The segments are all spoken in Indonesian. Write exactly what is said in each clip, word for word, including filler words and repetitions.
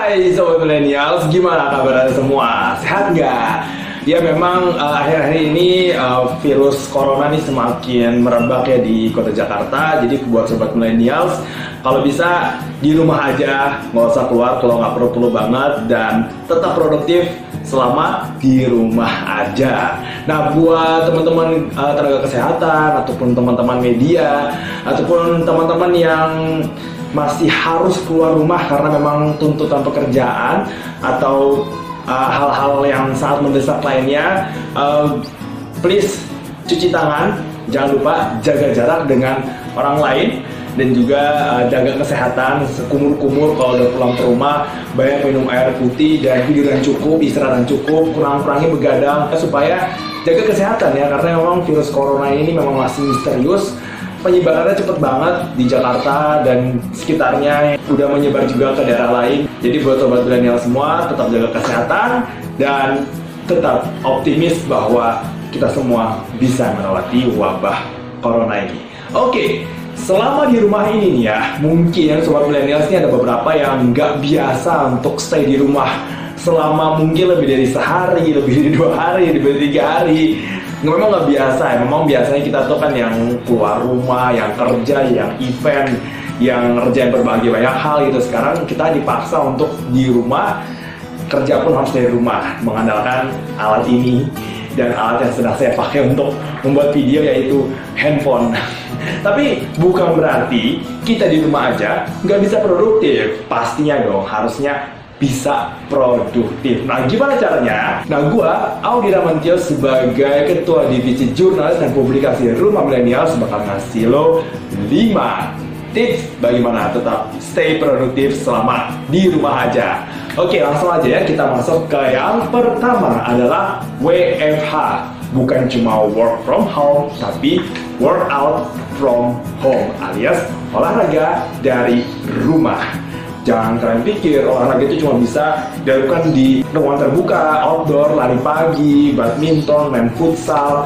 Hai Sobat Millennials, gimana kabarnya semua? Sehat nggak? Ya memang uh, akhir-akhir ini uh, virus corona nih semakin merebak ya di kota Jakarta. Jadi buat Sobat Millennials, kalau bisa di rumah aja, nggak usah keluar kalau nggak perlu-perlu banget, dan tetap produktif selama di rumah aja. Nah, buat teman-teman uh, tenaga kesehatan ataupun teman-teman media ataupun teman-teman yang masih harus keluar rumah karena memang tuntutan pekerjaan atau uh, hal-hal yang sangat mendesak lainnya, uh, please cuci tangan, jangan lupa jaga jarak dengan orang lain, dan juga uh, jaga kesehatan, sekumur-kumur kalau udah pulang ke rumah, banyak minum air putih dan tidur yang cukup, istirahat yang cukup, kurang-kurangi begadang supaya jaga kesehatan ya, karena memang virus corona ini memang masih misterius. Penyebarannya cepet banget di Jakarta dan sekitarnya, udah menyebar juga ke daerah lain. Jadi buat Sobat Millennial semua, tetap jaga kesehatan dan tetap optimis bahwa kita semua bisa melewati wabah corona ini. Oke, selama di rumah ini nih ya, mungkin Sobat Millennials ini ada beberapa yang nggak biasa untuk stay di rumah selama mungkin lebih dari sehari, lebih dari dua hari, lebih dari tiga hari. Memang nggak biasa ya, memang biasanya kita tuh kan yang keluar rumah, yang kerja, yang event, yang ngerjain berbagai banyak hal gitu. Sekarang kita dipaksa untuk di rumah, kerja pun harus dari rumah, mengandalkan alat ini dan alat yang sedang saya pakai untuk membuat video, yaitu handphone. Tapi bukan berarti kita di rumah aja nggak bisa produktif. Pastinya dong, harusnya bisa produktif. Nah, gimana caranya? Nah, gua Audi Ramantio sebagai Ketua Divisi Jurnalis dan Publikasi Rumah Millennials bakal ngasih lo lima tips bagaimana tetap stay produktif selama di rumah aja. Oke, langsung aja ya, kita masuk ke yang pertama adalah W F H. Bukan cuma work from home, tapi work out from home, alias olahraga dari rumah. Jangan kalian pikir olahraga itu cuma bisa dilakukan di ruang terbuka, outdoor, lari pagi, badminton, main futsal.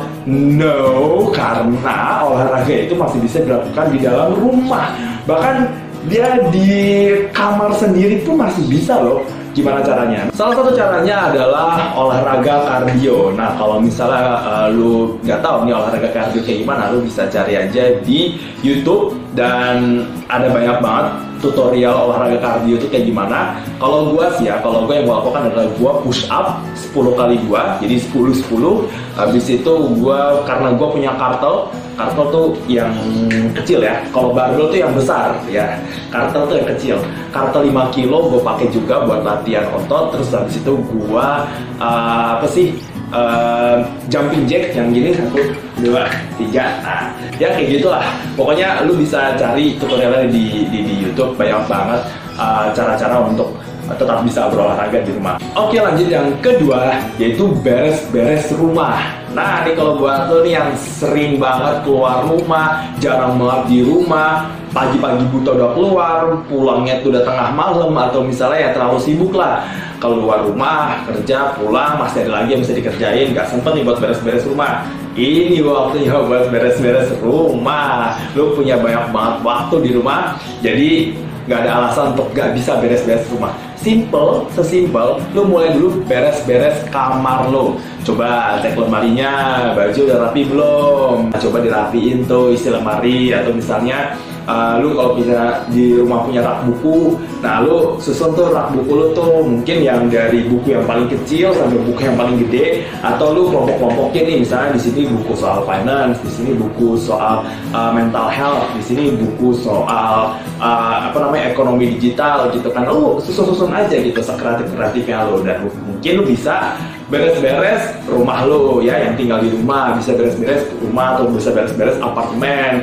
No, karena olahraga itu masih bisa dilakukan di dalam rumah. Bahkan dia di kamar sendiri pun masih bisa loh. Gimana caranya? Salah satu caranya adalah olahraga kardio. Nah, kalau misalnya uh, lu nggak tahu nih olahraga kardio kayak gimana, lu bisa cari aja di YouTube, dan ada banyak banget tutorial olahraga kardio itu kayak gimana. Kalau gua sih ya, kalau gua yang gua lakukan adalah gua push up sepuluh kali gua, jadi sepuluh sepuluh. Habis itu gua, karena gua punya kartel, kartel tuh yang kecil ya. Kalau barbel tuh yang besar ya. Kartel tuh yang kecil. Kartel lima kilo gua pakai juga buat latihan otot. Terus habis itu gua uh, apa sih? Uh, jumping jack yang gini, satu, dua, tiga. Nah, ya kayak gitulah. Pokoknya lu bisa cari tutorialnya di di, di YouTube, banyak banget uh, cara-cara untuk tetap bisa berolahraga di rumah. Oke, lanjut yang kedua, yaitu beres-beres rumah. Nah, ini kalau buat lo nih yang sering banget keluar rumah, jarang banget di rumah, pagi-pagi buta udah keluar, pulangnya tuh udah tengah malam, atau misalnya ya terlalu sibuk lah. Kalau keluar rumah, kerja, pulang, masih ada lagi yang bisa dikerjain, gak sempet nih buat beres-beres rumah. Ini waktunya buat beres-beres rumah. Lo punya banyak banget waktu di rumah, jadi gak ada alasan untuk gak bisa beres-beres rumah. Simple, sesimpel, lo mulai dulu beres-beres kamar lo. Coba cek lemarinya, baju udah rapi belum? Coba dirapiin tuh isi lemari, atau misalnya Uh, lu kalau bisa di rumah punya rak buku, nah lu susun tuh rak buku lu tuh mungkin yang dari buku yang paling kecil sampai buku yang paling gede, atau lu kelompok-kelompokin nih, misalnya di sini buku soal finance, di sini buku soal uh, mental health, di sini buku soal uh, apa namanya ekonomi digital gitu kan. Lu susun-susun aja gitu sekreatif-kreatifnya lu, dan mungkin lu bisa beres-beres rumah lo ya, yang tinggal di rumah bisa beres-beres rumah, atau bisa beres-beres apartemen,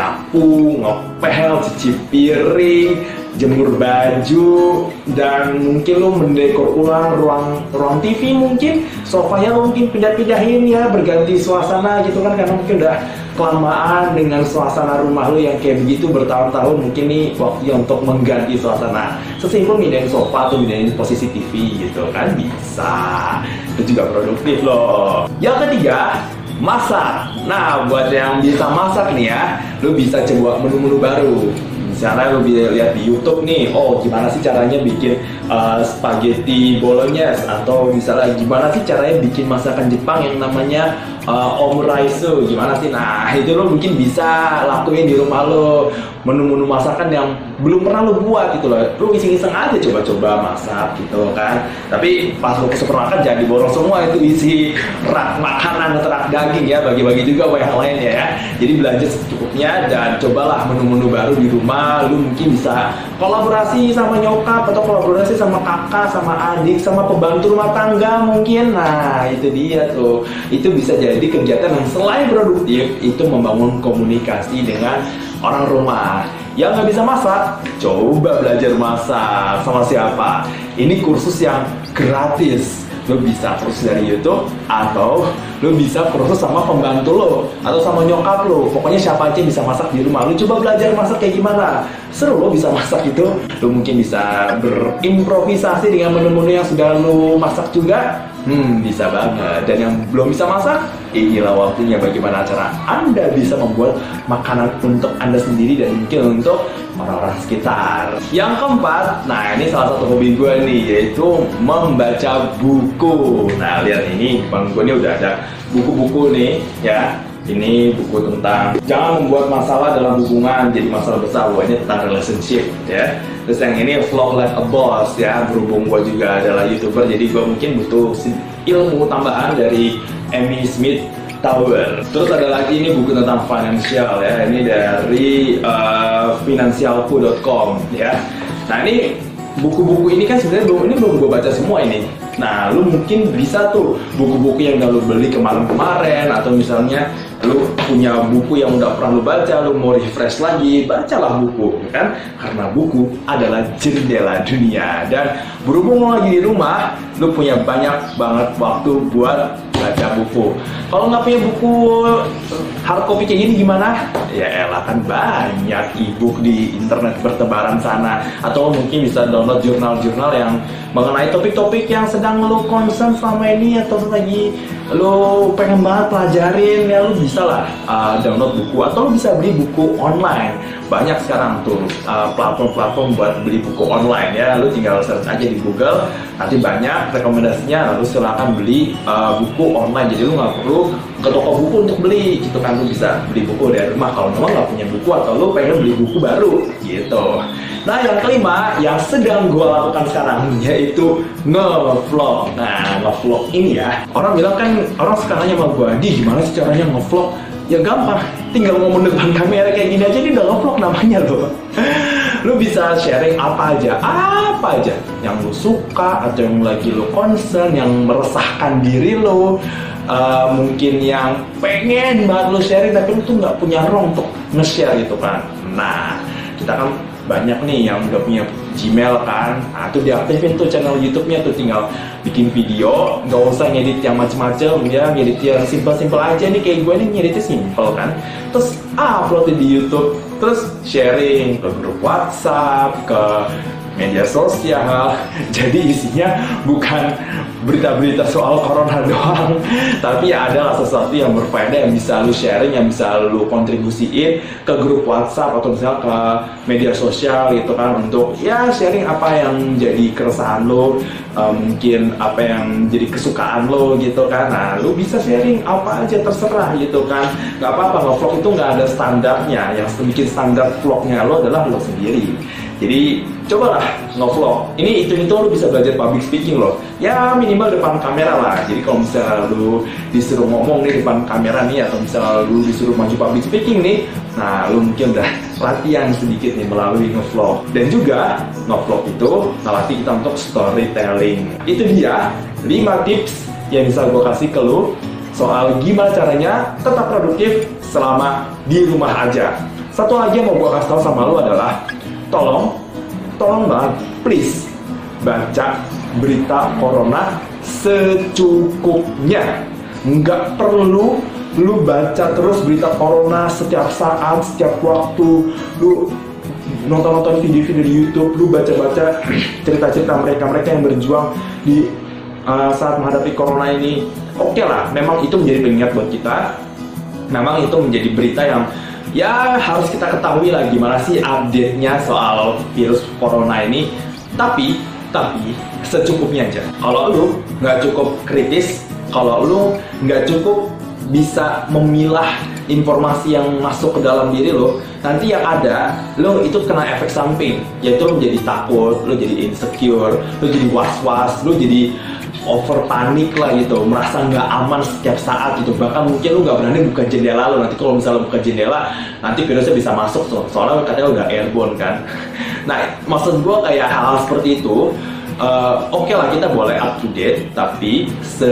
nyapu, ngepel, cuci piring, jemur baju, dan mungkin lo mendekor ulang ruang ruang T V, mungkin sofanya lo mungkin pindah-pindahin ya, berganti suasana gitu kan, karena mungkin udah kelamaan dengan suasana rumah lo yang kayak begitu bertahun-tahun. Mungkin nih waktunya untuk mengganti suasana. Sesimpel pindahin sofa atau pindahin posisi T V gitu kan, bisa. Itu juga produktif loh. Yang ketiga, masak. Nah, buat yang bisa masak nih ya, lo bisa coba menu-menu baru. Misalnya lu bisa lihat di YouTube nih, oh gimana sih caranya bikin uh, spaghetti bolognese, atau misalnya gimana sih caranya bikin masakan Jepang yang namanya uh, omurice, gimana sih? Nah itu lo mungkin bisa lakuin di rumah lo, menu-menu masakan yang belum pernah lo buat gitu loh. Lo iseng-iseng aja coba-coba masak gitu kan. Tapi pas lo ke supermarket jangan diborong semua itu isi rak makanan atau rak daging ya, bagi-bagi juga sama yang lain ya. Jadi belanja secukupnya dan cobalah menu-menu baru di rumah. Lu mungkin bisa kolaborasi sama nyokap atau kolaborasi sama kakak, sama adik, sama pembantu rumah tangga mungkin. Nah itu dia tuh, itu bisa jadi kegiatan yang selain produktif itu membangun komunikasi dengan orang rumah. Yang nggak bisa masak, coba belajar masak. Sama siapa? Ini kursus yang gratis. Lo bisa kursus dari YouTube, atau lo bisa kursus sama pembantu lo, atau sama nyokap lo. Pokoknya siapa aja bisa masak di rumah. Lo coba belajar masak kayak gimana. Seru lo bisa masak itu. Lo mungkin bisa berimprovisasi dengan menu-menu yang sudah lo masak juga. Hmm, bisa banget. Dan yang belum bisa masak, inilah waktunya bagaimana cara Anda bisa membuat makanan untuk Anda sendiri dan mungkin untuk orang-orang sekitar. Yang keempat, nah ini salah satu hobi gue nih, yaitu membaca buku. Nah lihat ini, di depan gue ini udah ada buku-buku nih ya. Ini buku tentang jangan membuat masalah dalam hubungan jadi masalah besar. Wah, ini tentang relationship ya. Terus yang ini Vlog Like a Boss ya. Berhubung gue juga adalah YouTuber, jadi gue mungkin butuh ilmu tambahan dari Amy Smith Tower. Terus ada lagi ini buku tentang financial ya. Ini dari uh, financialku dot com ya. Nah ini buku-buku ini kan sebenarnya belum ini belum gue baca semua ini. Nah lu mungkin bisa tuh buku-buku yang udah lu beli kemarin-kemarin, atau misalnya lu punya buku yang udah pernah lu baca, lu mau refresh lagi, bacalah buku kan, karena buku adalah jendela dunia. Dan berhubung lu lagi di rumah, lu punya banyak banget waktu buat baca buku. Kalau nggak punya buku hard copy kayak gini gimana? Ya elah, kan banyak ebook di internet bertebaran sana. Atau mungkin bisa download jurnal-jurnal yang mengenai topik-topik yang sedang lo concern selama ini, atau lagi lo pengen banget pelajarin ya, lo bisa lah uh, download buku, atau lo bisa beli buku online. Banyak sekarang tuh uh, platform-platform buat beli buku online ya. Lo tinggal search aja di Google, nanti banyak rekomendasinya, lalu silakan beli uh, buku online. Jadi lo nggak perlu ke toko buku untuk beli gitu kan, lo bisa beli buku dari rumah kalau memang nggak punya buku atau lo pengen beli buku baru gitu. Nah yang kelima yang sedang gue lakukan sekarang yaitu nge-vlog. Nah nge-vlog ini ya, orang bilang kan, orang suka nanya sama gue, di gimana sih caranya nge-vlog? Ya gampang, tinggal ngomong depan kamera kayak gini aja, ini udah nge-vlog namanya loh. Lu bisa sharing apa aja, apa aja yang lu suka atau yang lagi lu concern, yang meresahkan diri lu. Uh, mungkin yang pengen banget lu sharing tapi lu tuh nggak punya ruang untuk nge-share gitu kan. Nah kita kan banyak nih yang udah punya Gmail kan, nah tuh diaktifin tuh channel YouTube-nya tuh, tinggal bikin video, nggak usah ngedit yang macem-macem ya, ngedit yang simple-simple aja nih, kayak gue nih ngeditnya simple kan, terus upload di YouTube, terus sharing ke grup WhatsApp, ke media sosial. Jadi isinya bukan berita-berita soal corona doang, tapi adalah sesuatu yang berfaedah, yang bisa lu sharing, yang bisa lu kontribusiin ke grup WhatsApp atau misalnya ke media sosial gitu kan, untuk ya sharing apa yang jadi keresahan lo, uh, mungkin apa yang jadi kesukaan lo gitu kan. Nah lu bisa sharing apa aja terserah gitu kan, nggak apa-apa. Nge-vlog itu nggak ada standarnya, yang bikin standar vlognya lo adalah lo sendiri. Jadi cobalah nge-vlog. Ini itu itu lo bisa belajar public speaking lo. Ya minimal depan kamera lah. Jadi kalau misalnya lo disuruh ngomong nih depan kamera nih, atau misalnya lo disuruh maju public speaking nih, nah lo mungkin udah latihan sedikit nih melalui nge-vlog. Dan juga nge-vlog itu ngelatih kita untuk storytelling. Itu dia lima tips yang bisa gue kasih ke lo soal gimana caranya tetap produktif selama di rumah aja. Satu lagi yang mau gue kasih tau sama lo adalah, tolong, tolong banget, please, baca berita corona secukupnya. Nggak perlu lu baca terus berita corona setiap saat, setiap waktu. Lu nonton-nonton video-video di YouTube, lu baca-baca cerita-cerita mereka-mereka yang berjuang di uh, saat menghadapi corona ini. Oke lah, memang itu menjadi pengingat buat kita. Memang itu menjadi berita yang ya harus kita ketahui lah gimana sih update-nya soal virus corona ini. Tapi, tapi secukupnya aja. Kalau lu nggak cukup kritis, kalau lu nggak cukup bisa memilah informasi yang masuk ke dalam diri lo, nanti yang ada lo itu kena efek samping, yaitu lo jadi takut, lo jadi insecure, lo jadi was-was, lo jadi over panik lah gitu, merasa nggak aman setiap saat gitu. Bahkan mungkin lo nggak berani buka jendela lo, nanti kalau misalnya buka jendela nanti virusnya bisa masuk tuh, soalnya katanya lo nggak airborne kan. Nah, maksud gue kayak hal-hal seperti itu, Uh, oke okay lah kita boleh up to date, tapi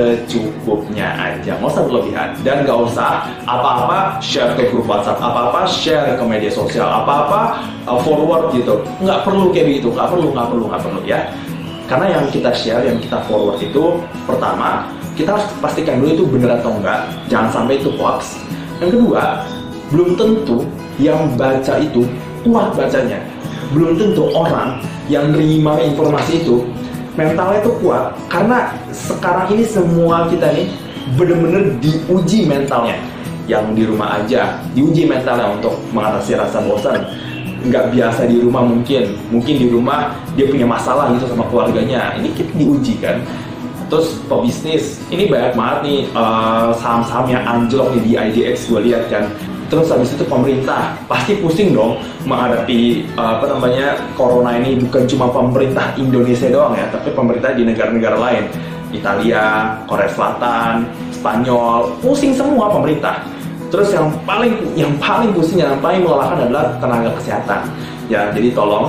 secukupnya aja, nggak usah berlebihan. Dan nggak usah apa-apa share ke grup WhatsApp, apa-apa share ke media sosial, apa-apa uh, forward gitu. Nggak perlu kayak begitu, nggak perlu, nggak perlu, nggak perlu ya. Karena yang kita share, yang kita forward itu, pertama kita harus pastikan dulu itu benar atau enggak, jangan sampai itu hoax. Yang kedua, belum tentu yang baca itu kuat bacanya, belum tentu orang yang nerima informasi itu mentalnya itu kuat, karena sekarang ini semua kita nih bener-bener diuji mentalnya. Yang di rumah aja diuji mentalnya untuk mengatasi rasa bosan, nggak biasa di rumah, mungkin mungkin di rumah dia punya masalah gitu sama keluarganya, ini kita diuji kan. Terus pebisnis ini banyak banget nih uh, saham-saham yang anjlok nih di I D X gue lihat kan. Terus habis itu pemerintah pasti pusing dong menghadapi uh, apa namanya corona ini. Bukan cuma pemerintah Indonesia doang ya, tapi pemerintah di negara-negara lain, Italia, Korea Selatan, Spanyol, pusing semua pemerintah. Terus yang paling yang paling pusing, yang paling melelahkan adalah tenaga kesehatan. Ya, jadi tolong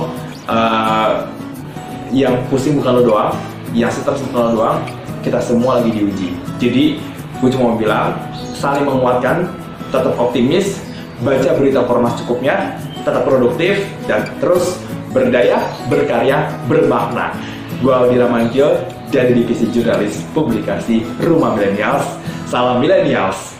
uh, yang pusing bukan lo doang, yang stres bukan lo doang, kita semua lagi diuji. Jadi gue cuma mau bilang, saling menguatkan, tetap optimis, baca berita corona secukupnya, tetap produktif, dan terus berdaya, berkarya, bermakna. Gue Aldi Ramantio dari Divisi Jurnalis Publikasi Rumah Millennials. Salam Millennials.